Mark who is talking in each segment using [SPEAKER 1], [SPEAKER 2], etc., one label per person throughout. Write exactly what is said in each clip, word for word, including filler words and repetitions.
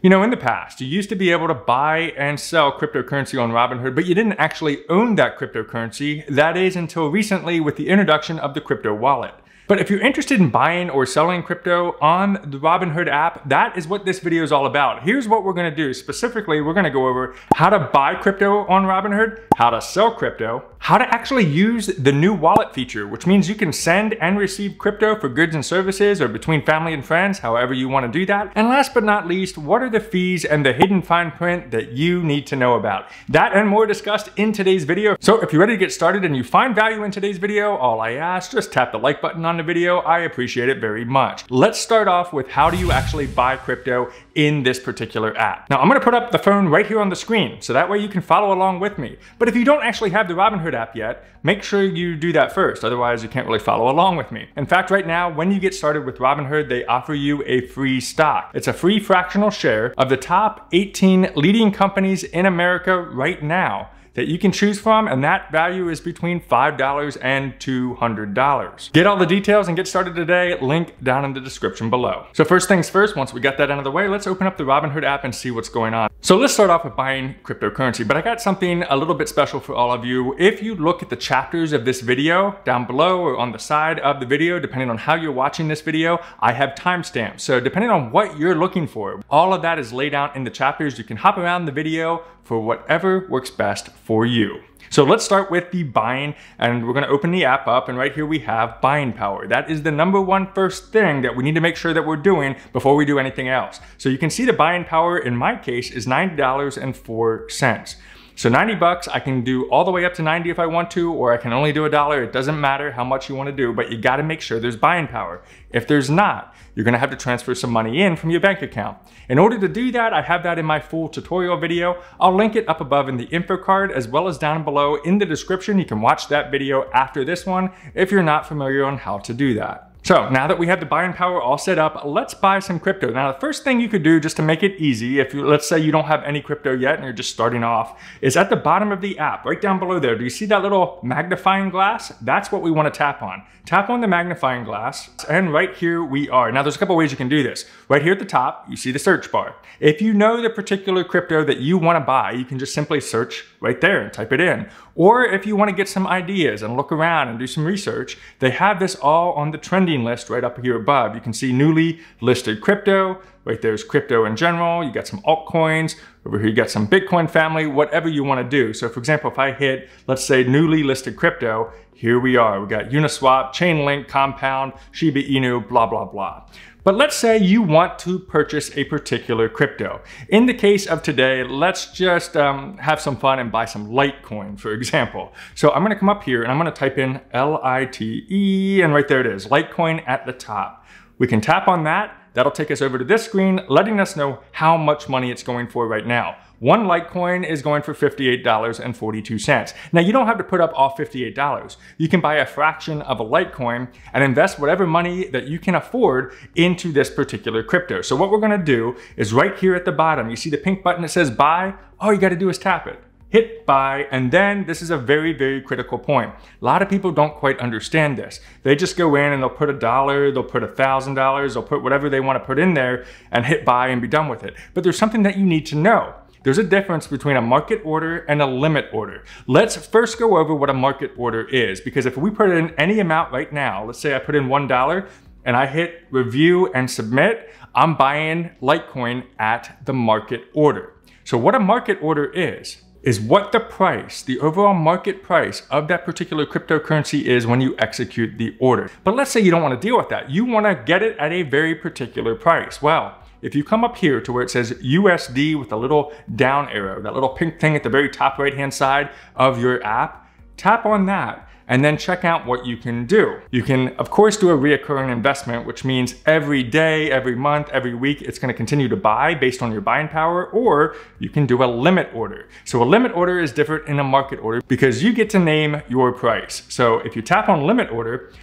[SPEAKER 1] You know, in the past, you used to be able to buy and sell cryptocurrency on Robinhood, but you didn't actually own that cryptocurrency. That is until recently with the introduction of the crypto wallet. But if you're interested in buying or selling crypto on the Robinhood app, that is what this video is all about. Here's what we're gonna do. Specifically, we're gonna go over how to buy crypto on Robinhood, how to sell crypto, how to actually use the new wallet feature, which means you can send and receive crypto for goods and services or between family and friends, however you wanna do that. And last but not least, what are the fees and the hidden fine print that you need to know about? That and more discussed in today's video. So if you're ready to get started and you find value in today's video, all I ask, just tap the like button on the video. I appreciate it very much. Let's start off with how do you actually buy crypto in this particular app. Now I'm gonna put up the phone right here on the screen, so that way you can follow along with me. But if you don't actually have the Robinhood app yet, make sure you do that first, otherwise you can't really follow along with me. In fact, right now, when you get started with Robinhood, they offer you a free stock. It's a free fractional share of the top eighteen leading companies in America right now that you can choose from, and that value is between five dollars and two hundred dollars. Get all the details and get started today, link down in the description below. So first things first, once we got that out of the way, let's open up the Robinhood app and see what's going on. So let's start off with buying cryptocurrency, but I got something a little bit special for all of you. If you look at the chapters of this video down below or on the side of the video, depending on how you're watching this video, I have timestamps. So depending on what you're looking for, all of that is laid out in the chapters. You can hop around the video for whatever works best for you. So let's start with the buying, and we're gonna open the app up, and right here we have buying power. That is the number one first thing that we need to make sure that we're doing before we do anything else. So you can see the buying power in my case is ninety dollars and four cents. So ninety bucks, I can do all the way up to ninety if I want to, or I can only do a dollar. It doesn't matter how much you want to do, but you got to make sure there's buying power. If there's not, you're going to have to transfer some money in from your bank account. In order to do that, I have that in my full tutorial video. I'll link it up above in the info card as well as down below in the description. You can watch that video after this one if you're not familiar on how to do that. So now that we have the buying power all set up, let's buy some crypto. Now the first thing you could do just to make it easy, if you, let's say you don't have any crypto yet and you're just starting off, is at the bottom of the app, right down below there. Do you see that little magnifying glass? That's what we want to tap on. Tap on the magnifying glass, and right here we are. Now there's a couple ways you can do this. Right here at the top, you see the search bar. If you know the particular crypto that you want to buy, you can just simply search right there and type it in. Or if you want to get some ideas and look around and do some research, they have this all on the trending list right up here above. You can see newly listed crypto. Right there's crypto in general. You got some altcoins. Over here you got some Bitcoin family, whatever you want to do. So for example, if I hit, let's say newly listed crypto, here we are. We got Uniswap, Chainlink, Compound, Shiba Inu, blah, blah, blah. But let's say you want to purchase a particular crypto. In the case of today, let's just um, have some fun and buy some Litecoin, for example. So I'm gonna come up here and I'm gonna type in L I T E, and right there it is, Litecoin at the top. We can tap on that. That'll take us over to this screen, letting us know how much money it's going for right now. One Litecoin is going for fifty-eight dollars and forty-two cents. Now you don't have to put up all fifty-eight dollars. You can buy a fraction of a Litecoin and invest whatever money that you can afford into this particular crypto. So what we're gonna do is right here at the bottom, you see the pink button that says buy? All you gotta do is tap it. Hit buy, and then this is a very, very critical point. A lot of people don't quite understand this. They just go in and they'll put a dollar, they'll put a thousand dollars, they'll put whatever they want to put in there and hit buy and be done with it. But there's something that you need to know. There's a difference between a market order and a limit order. Let's first go over what a market order is, because if we put in any amount right now, let's say I put in one dollar and I hit review and submit, I'm buying Litecoin at the market order. So what a market order is, is what the price, the overall market price of that particular cryptocurrency is when you execute the order. But let's say you don't want to deal with that. You want to get it at a very particular price. Well, if you come up here to where it says U S D with a little down arrow, that little pink thing at the very top right-hand side of your app, tap on that and then check out what you can do. You can, of course, do a reoccurring investment, which means every day, every month, every week, it's gonna continue to buy based on your buying power, or you can do a limit order. So a limit order is different in a market order because you get to name your price. So if you tap on limit order,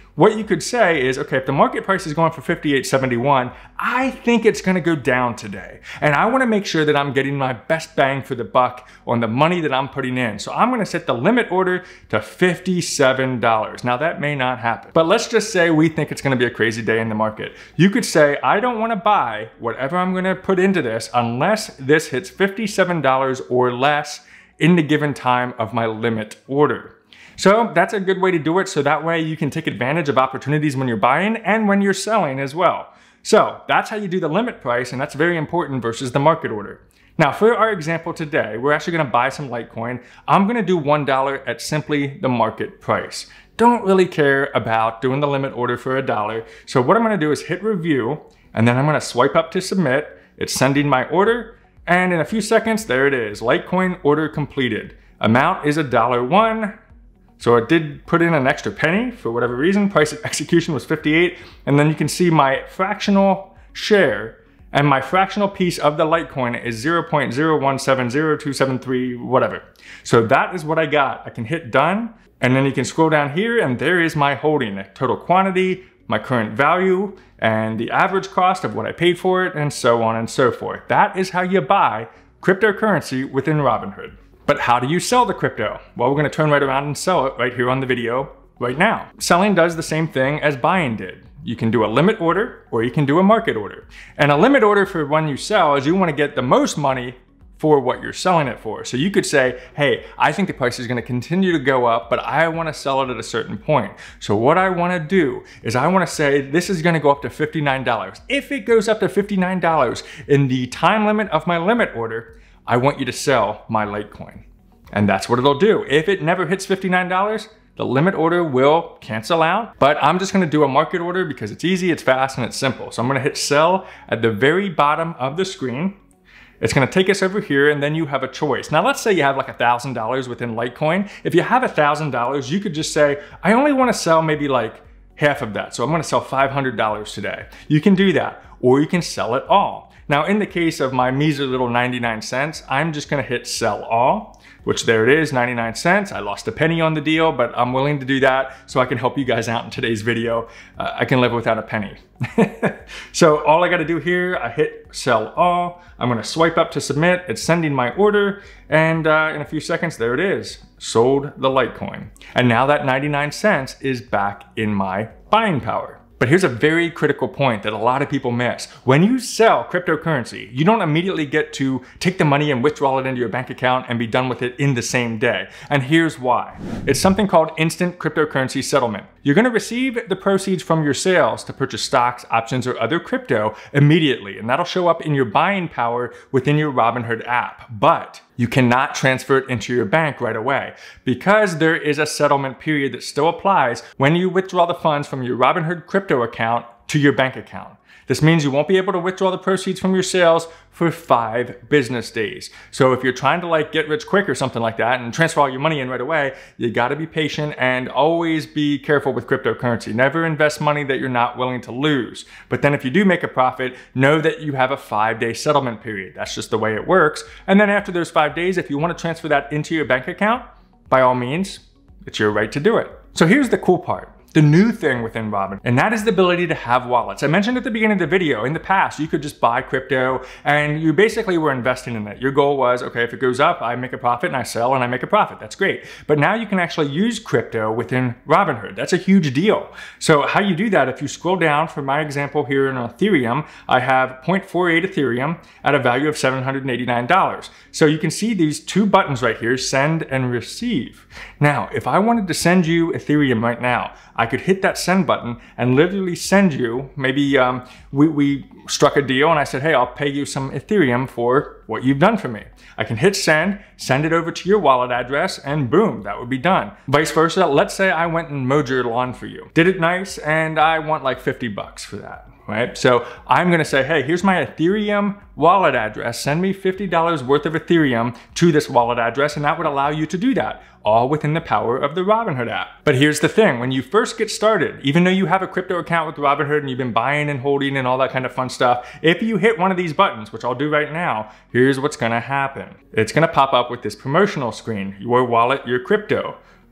[SPEAKER 1] what you could say is, okay, if the market price is going for fifty-eight seventy-one, I think it's gonna go down today. And I wanna make sure that I'm getting my best bang for the buck on the money that I'm putting in. So I'm gonna set the limit order to fifty-seven dollars. Now that may not happen, but let's just say we think it's gonna be a crazy day in the market. You could say, I don't wanna buy whatever I'm gonna put into this unless this hits fifty-seven dollars or less in the given time of my limit order. So that's a good way to do it, so that way you can take advantage of opportunities when you're buying and when you're selling as well. So that's how you do the limit price, and that's very important versus the market order. Now for our example today, we're actually gonna buy some Litecoin. I'm gonna do one dollar at simply the market price. Don't really care about doing the limit order for a dollar. So what I'm gonna do is hit review, and then I'm gonna swipe up to submit. It's sending my order, and in a few seconds, there it is, Litecoin order completed. Amount is a dollar one. So it did put in an extra penny for whatever reason. Price of execution was fifty-eight. And then you can see my fractional share, and my fractional piece of the Litecoin is zero point zero one seven zero two seven three, whatever. So that is what I got. I can hit done, and then you can scroll down here, and there is my holding, total quantity, my current value, and the average cost of what I paid for it, and so on and so forth. That is how you buy cryptocurrency within Robinhood. But how do you sell the crypto? Well, we're gonna turn right around and sell it right here on the video right now. Selling does the same thing as buying did. You can do a limit order or you can do a market order. And a limit order for when you sell is you wanna get the most money for what you're selling it for. So you could say, hey, I think the price is gonna continue to go up, but I wanna sell it at a certain point. So what I wanna do is I wanna say, this is gonna go up to fifty-nine dollars. If it goes up to fifty-nine dollars in the time limit of my limit order, I want you to sell my Litecoin. And that's what it'll do. If it never hits fifty-nine dollars, the limit order will cancel out. But I'm just gonna do a market order because it's easy, it's fast, and it's simple. So I'm gonna hit sell at the very bottom of the screen. It's gonna take us over here, and then you have a choice. Now let's say you have like a thousand dollars within Litecoin. If you have a thousand dollars, you could just say, I only wanna sell maybe like half of that. So I'm gonna sell five hundred dollars today. You can do that, or you can sell it all. Now, in the case of my measly little ninety-nine cents, I'm just gonna hit sell all, which there it is, ninety-nine cents. I lost a penny on the deal, but I'm willing to do that so I can help you guys out in today's video. Uh, I can live without a penny. So all I gotta do here, I hit sell all. I'm gonna swipe up to submit. It's sending my order, and uh, in a few seconds, there it is. Sold the Litecoin. And now that ninety-nine cents is back in my buying power. But here's a very critical point that a lot of people miss. When you sell cryptocurrency, you don't immediately get to take the money and withdraw it into your bank account and be done with it in the same day. And here's why. It's something called instant cryptocurrency settlement. You're gonna receive the proceeds from your sales to purchase stocks, options, or other crypto immediately, and that'll show up in your buying power within your Robinhood app. But you cannot transfer it into your bank right away because there is a settlement period that still applies when you withdraw the funds from your Robinhood Crypto account to your bank account. This means you won't be able to withdraw the proceeds from your sales for five business days. So if you're trying to like get rich quick or something like that and transfer all your money in right away, you gotta be patient and always be careful with cryptocurrency. Never invest money that you're not willing to lose. But then if you do make a profit, know that you have a five day settlement period. That's just the way it works. And then after those five days, if you wanna transfer that into your bank account, by all means, it's your right to do it. So here's the cool part. The new thing within Robinhood, and that is the ability to have wallets. I mentioned at the beginning of the video, in the past, you could just buy crypto and you basically were investing in it. Your goal was, okay, if it goes up, I make a profit and I sell and I make a profit. That's great. But now you can actually use crypto within Robinhood. That's a huge deal. So how you do that, if you scroll down, for my example here in Ethereum, I have zero point four eight Ethereum at a value of seven hundred eighty-nine dollars. So you can see these two buttons right here, send and receive. Now, if I wanted to send you Ethereum right now, I could hit that send button and literally send you, maybe um, we, we struck a deal and I said, hey, I'll pay you some Ethereum for what you've done for me. I can hit send, send it over to your wallet address, and boom, that would be done. Vice versa, let's say I went and mowed your lawn for you. Did it nice, and I want like fifty bucks for that. Right? So I'm gonna say, hey, here's my Ethereum wallet address. Send me fifty dollars worth of Ethereum to this wallet address, and that would allow you to do that, all within the power of the Robinhood app. But here's the thing, when you first get started, even though you have a crypto account with Robinhood and you've been buying and holding and all that kind of fun stuff, if you hit one of these buttons, which I'll do right now, here's what's gonna happen. It's gonna pop up with this promotional screen, your wallet, your crypto.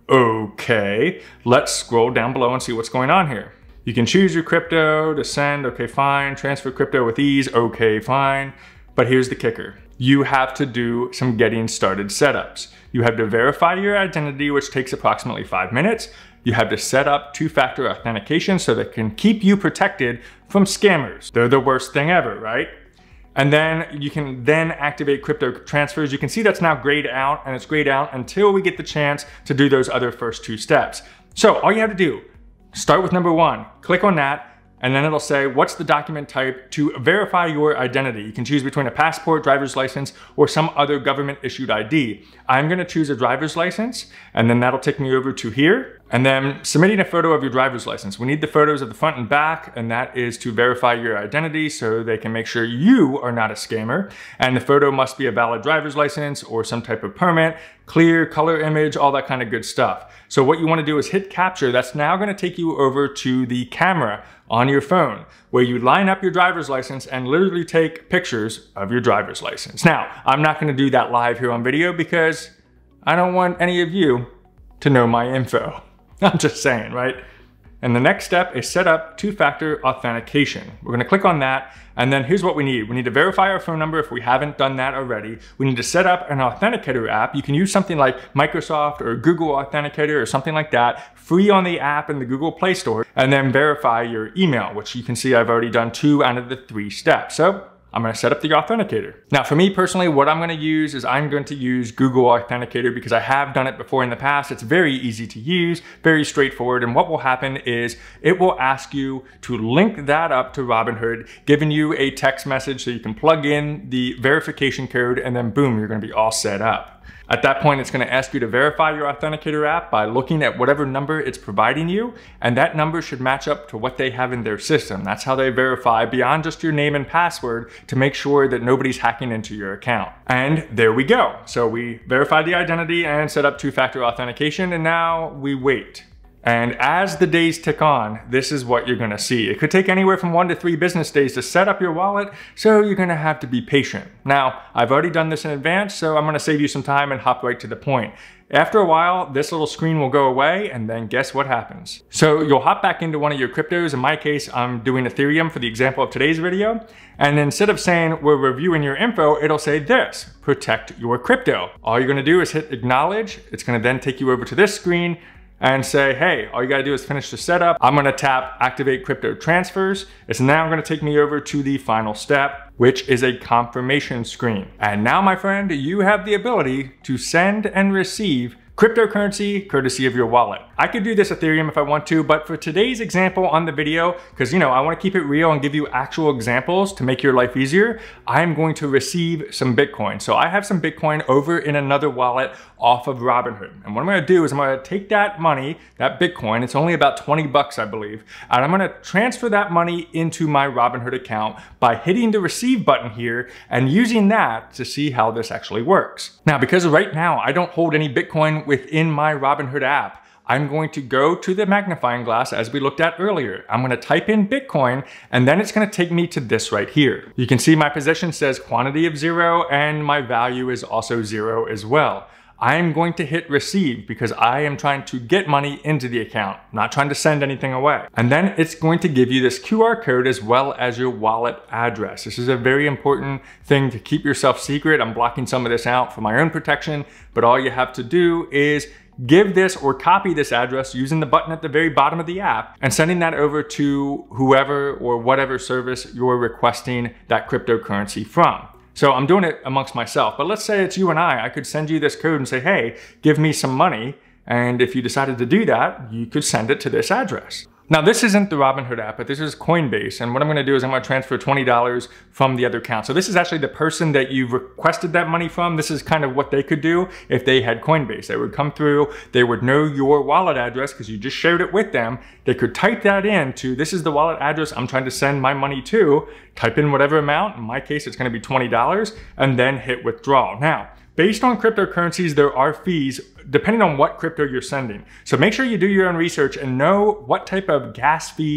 [SPEAKER 1] Okay, let's scroll down below and see what's going on here. You can choose your crypto to send, okay, fine. Transfer crypto with ease, okay, fine. But here's the kicker. You have to do some getting started setups. You have to verify your identity, which takes approximately five minutes. You have to set up two-factor authentication so that can keep you protected from scammers. They're the worst thing ever, right? And then you can then activate crypto transfers. You can see that's now grayed out, and it's grayed out until we get the chance to do those other first two steps. So all you have to do, start with number one, click on that, and then it'll say, what's the document type to verify your identity? You can choose between a passport, driver's license, or some other government issued I D. I'm gonna choose a driver's license, and then that'll take me over to here. And then submitting a photo of your driver's license. We need the photos of the front and back, and that is to verify your identity so they can make sure you are not a scammer. And the photo must be a valid driver's license or some type of permit, clear, color image, all that kind of good stuff. So what you wanna do is hit capture. That's now gonna take you over to the camera on your phone, where you line up your driver's license and literally take pictures of your driver's license. Now, I'm not gonna do that live here on video because I don't want any of you to know my info. I'm just saying, right? And the next step is set up two-factor authentication. We're gonna click on that, and then here's what we need. We need to verify our phone number if we haven't done that already. We need to set up an authenticator app. You can use something like Microsoft or Google Authenticator or something like that, free on the app in the Google Play Store, and then verify your email, which you can see I've already done two out of the three steps. So I'm gonna set up the authenticator. Now for me personally, what I'm gonna use is I'm going to use Google Authenticator because I have done it before in the past. It's very easy to use, very straightforward. And what will happen is it will ask you to link that up to Robinhood, giving you a text message so you can plug in the verification code, and then boom, you're gonna be all set up. At that point, it's gonna ask you to verify your authenticator app by looking at whatever number it's providing you, and that number should match up to what they have in their system. That's how they verify beyond just your name and password to make sure that nobody's hacking into your account. And there we go. So we verified the identity and set up two-factor authentication, and now we wait. And as the days tick on, this is what you're gonna see. It could take anywhere from one to three business days to set up your wallet, so you're gonna have to be patient. Now, I've already done this in advance, so I'm gonna save you some time and hop right to the point. After a while, this little screen will go away, and then guess what happens? So you'll hop back into one of your cryptos. In my case, I'm doing Ethereum for the example of today's video. And instead of saying we're reviewing your info, it'll say this, protect your crypto. All you're gonna do is hit acknowledge. It's gonna then take you over to this screen and say, hey, all you gotta do is finish the setup. I'm gonna tap activate crypto transfers. It's now gonna take me over to the final step, which is a confirmation screen. And now, my friend, you have the ability to send and receive cryptocurrency courtesy of your wallet. I could do this Ethereum if I want to, but for today's example on the video, because you know, I want to keep it real and give you actual examples to make your life easier, I'm going to receive some Bitcoin. So I have some Bitcoin over in another wallet off of Robinhood. And what I'm gonna do is I'm gonna take that money, that Bitcoin, it's only about twenty bucks, I believe, and I'm gonna transfer that money into my Robinhood account by hitting the receive button here and using that to see how this actually works. Now, because right now I don't hold any Bitcoin within my Robinhood app, I'm going to go to the magnifying glass as we looked at earlier. I'm gonna type in Bitcoin, and then it's gonna take me to this right here. You can see my position says quantity of zero, and my value is also zero as well. I'm going to hit receive because I am trying to get money into the account, not trying to send anything away. And then it's going to give you this Q R code as well as your wallet address. This is a very important thing to keep yourself secret. I'm blocking some of this out for my own protection, but all you have to do is give this or copy this address using the button at the very bottom of the app and sending that over to whoever or whatever service you're requesting that cryptocurrency from. So I'm doing it amongst myself, but let's say it's you and I. I could send you this code and say, hey, give me some money. And if you decided to do that, you could send it to this address. Now, this isn't the Robinhood app, but this is Coinbase. And what I'm gonna do is I'm gonna transfer twenty dollars from the other account. So this is actually the person that you've requested that money from. This is kind of what they could do if they had Coinbase. They would come through, they would know your wallet address because you just shared it with them. They could type that in to, this is the wallet address I'm trying to send my money to, type in whatever amount. In my case, it's gonna be twenty dollars, and then hit withdraw. Now, based on cryptocurrencies, there are fees depending on what crypto you're sending. So make sure you do your own research and know what type of gas fees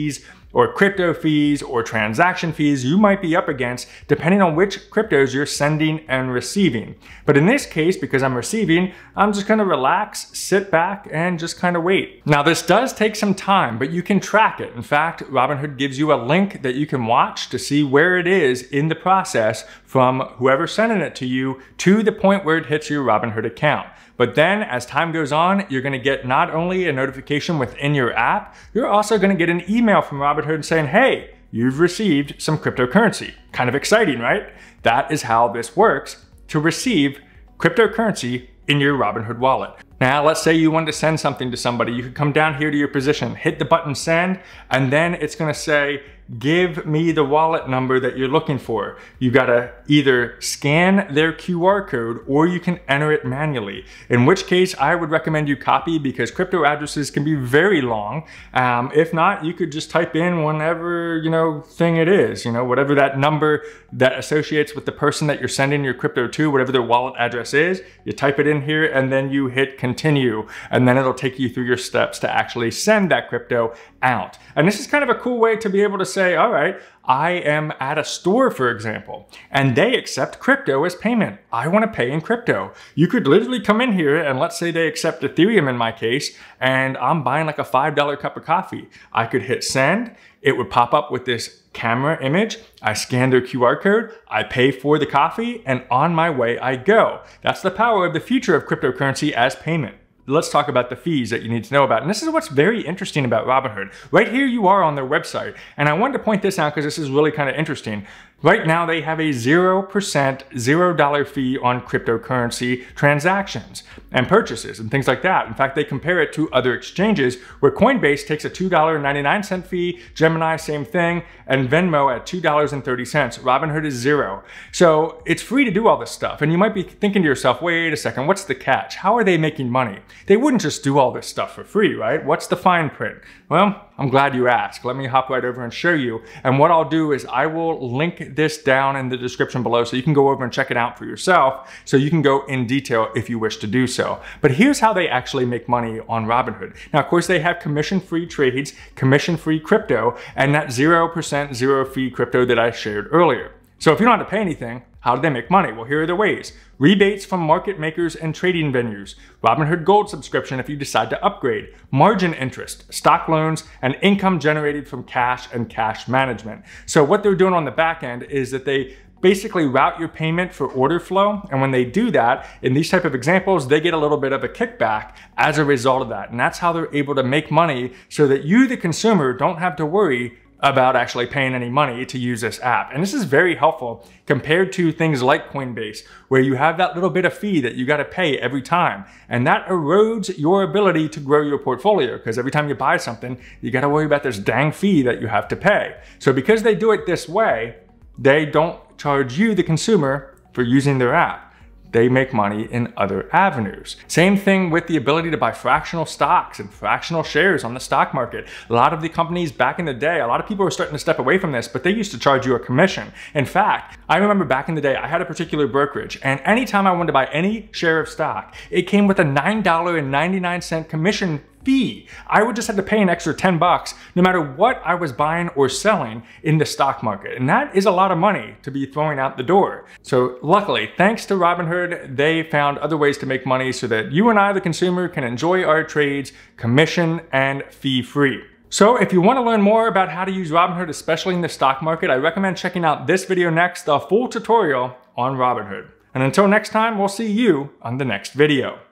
[SPEAKER 1] or crypto fees or transaction fees you might be up against depending on which cryptos you're sending and receiving. But in this case, because I'm receiving, I'm just gonna relax, sit back, and just kind of wait. Now this does take some time, but you can track it. In fact, Robinhood gives you a link that you can watch to see where it is in the process from whoever's sending it to you to the point where it hits your Robinhood account. But then as time goes on, you're gonna get not only a notification within your app, you're also gonna get an email from Robinhood saying, hey, you've received some cryptocurrency. Kind of exciting, right? That is how this works to receive cryptocurrency in your Robinhood wallet. Now, let's say you wanted to send something to somebody. You could come down here to your position, hit the button send, and then it's gonna say, give me the wallet number that you're looking for. You gotta either scan their Q R code or you can enter it manually. In which case, I would recommend you copy because crypto addresses can be very long. Um, if not, you could just type in whatever, you know, thing it is, you know, whatever that number that associates with the person that you're sending your crypto to, whatever their wallet address is, you type it in here and then you hit continue, and then it'll take you through your steps to actually send that crypto out. And this is kind of a cool way to be able to say, all right, I am at a store, for example, and they accept crypto as payment. I want to pay in crypto. You could literally come in here and let's say they accept Ethereum in my case, and I'm buying like a five dollar cup of coffee. I could hit send. It would pop up with this camera image. I scan their Q R code, I pay for the coffee, and on my way I go. That's the power of the future of cryptocurrency as payment. Let's talk about the fees that you need to know about. And this is what's very interesting about Robinhood. Right here you are on their website. And I wanted to point this out because this is really kind of interesting. Right now they have a zero percent, zero dollar fee on cryptocurrency transactions and purchases and things like that. In fact, they compare it to other exchanges where Coinbase takes a two dollars and ninety-nine cents fee, Gemini same thing, and Venmo at two dollars and thirty cents. Robinhood is zero. So it's free to do all this stuff. And you might be thinking to yourself, wait a second, what's the catch? How are they making money? They wouldn't just do all this stuff for free, right? What's the fine print? Well, I'm glad you asked. Let me hop right over and show you. And what I'll do is I will link this down in the description below so you can go over and check it out for yourself so you can go in detail if you wish to do so. But here's how they actually make money on Robinhood. Now, of course, they have commission-free trades, commission-free crypto, and that zero percent zero fee crypto that I shared earlier. So if you don't have to pay anything, how do they make money? Well, here are the ways. Rebates from market makers and trading venues, Robinhood Gold subscription if you decide to upgrade, margin interest, stock loans, and income generated from cash and cash management. So what they're doing on the back end is that they basically route your payment for order flow. And when they do that, in these type of examples, they get a little bit of a kickback as a result of that. And that's how they're able to make money so that you, the consumer, don't have to worry about actually paying any money to use this app. And this is very helpful compared to things like Coinbase, where you have that little bit of fee that you gotta pay every time. And that erodes your ability to grow your portfolio because every time you buy something, you gotta worry about this dang fee that you have to pay. So because they do it this way, they don't charge you, the consumer, for using their app. They make money in other avenues. Same thing with the ability to buy fractional stocks and fractional shares on the stock market. A lot of the companies back in the day, a lot of people were starting to step away from this, but they used to charge you a commission. In fact, I remember back in the day, I had a particular brokerage, and anytime I wanted to buy any share of stock, it came with a nine dollars and ninety-nine cents commission fee. I would just have to pay an extra ten bucks no matter what I was buying or selling in the stock market. And that is a lot of money to be throwing out the door. So luckily, thanks to Robinhood, they found other ways to make money so that you and I, the consumer, can enjoy our trades commission and fee free. So if you want to learn more about how to use Robinhood, especially in the stock market, I recommend checking out this video next, the full tutorial on Robinhood. And until next time, we'll see you on the next video.